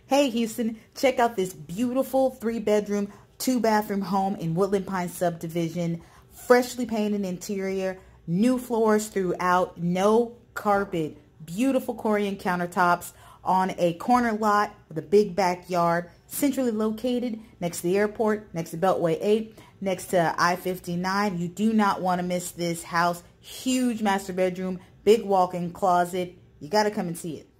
Hey Houston, check out this beautiful 3-bedroom, 2-bathroom home in Woodland Pines subdivision. Freshly painted interior, new floors throughout, no carpet, beautiful Corian countertops on a corner lot with a big backyard, centrally located next to the airport, next to Beltway 8, next to I-59. You do not want to miss this house. Huge master bedroom, big walk-in closet. You got to come and see it.